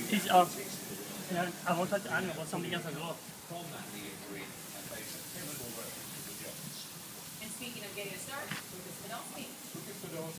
He's yeah, I want to add about something else as well. And speaking of getting a start, Lucas Podolski.